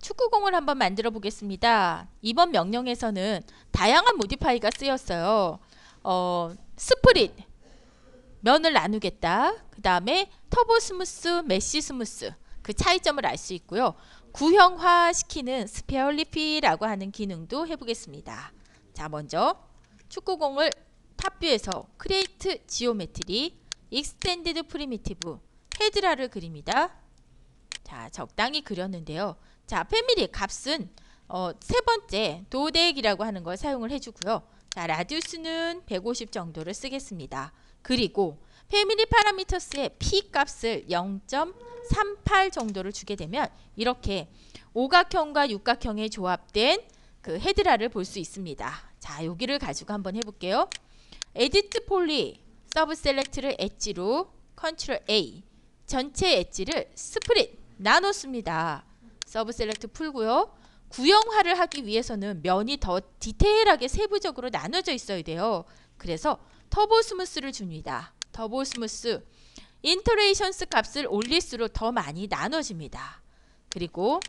축구공을 한번 만들어 보겠습니다. 이번 명령에서는 다양한 모디파이가 쓰였어요. 스프릿, 면을 나누겠다. 그 다음에 터보 스무스, 메쉬 스무스, 그 차이점을 알 수 있고요. 구형화 시키는 스페어 리피라고 하는 기능도 해보겠습니다. 자, 먼저 축구공을 탑뷰에서 크리에이트 지오메트리, 익스텐디드 프리미티브, 헤드라를 그립니다. 자, 적당히 그렸는데요. 자, 패밀리 값은 세 번째 도덱이라고 하는 걸 사용을 해주고요. 자, 라디우스는 150 정도를 쓰겠습니다. 그리고 패밀리 파라미터스의 P 값을 0.38 정도를 주게 되면 이렇게 오각형과 육각형의 조합된 그 헤드라를 볼 수 있습니다. 자, 여기를 가지고 한번 해볼게요. 에디트 폴리 서브 셀렉트를 엣지로 컨트롤 A, 전체 엣지를 스프릿 나눴습니다. 서브 셀렉트 풀고요. 구형화를 하기 위해서는 면이 더 디테일하게 세부적으로 나눠져 있어야 돼요. 그래서 터보 스무스를 줍니다. 터보 스무스 인터레이션스 값을 올릴수록 더 많이 나눠집니다. 그리고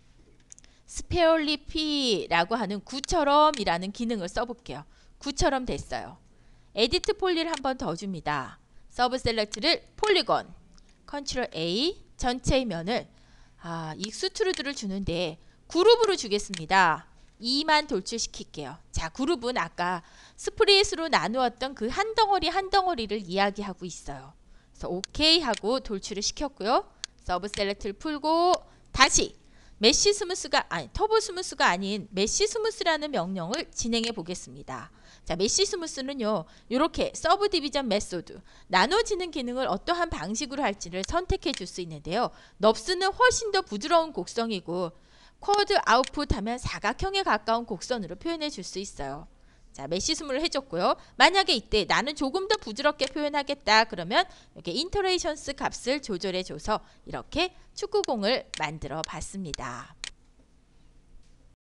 스페어리피라고 하는 구처럼 이라는 기능을 써볼게요. 구처럼 됐어요. 에디트 폴리를 한 번 더 줍니다. 서브 셀렉트를 폴리건 컨트롤 A, 전체의 면을 익스트루드를 주는데 그룹으로 주겠습니다. 2만 돌출시킬게요. 자, 그룹은 아까 스프릿으로 나누었던 그 한 덩어리 한 덩어리를 이야기하고 있어요. 그래서 오케이 하고 돌출을 시켰고요. 서브 셀렉트를 풀고 다시 메쉬 스무스가 터보 스무스가 아닌 메쉬 스무스라는 명령을 진행해 보겠습니다. 자, 메쉬 스무스는요, 이렇게 서브 디비전 메소드, 나눠지는 기능을 어떠한 방식으로 할지를 선택해 줄 수 있는데요. 넙스는 훨씬 더 부드러운 곡선이고 쿼드 아웃풋 하면 사각형에 가까운 곡선으로 표현해 줄 수 있어요. 자, 메쉬 스무스를 해줬고요. 만약에 이때 나는 조금 더 부드럽게 표현하겠다 그러면 이렇게 인터레이션스 값을 조절해 줘서 이렇게 축구공을 만들어 봤습니다.